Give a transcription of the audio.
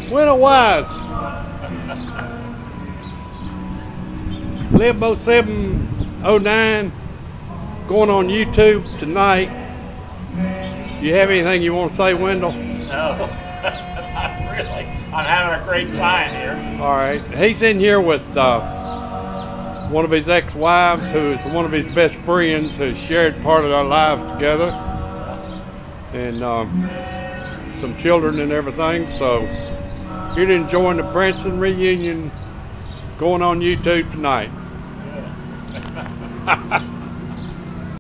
Wendell Wise. Lib0709 going on YouTube tonight. You have anything you want to say, Wendell? No, not really. I'm having a great time here. All right. He's in here with one of his ex-wives, who is one of his best friends, who shared part of our lives together, and some children and everything. So here to enjoy the Branson reunion going on YouTube tonight.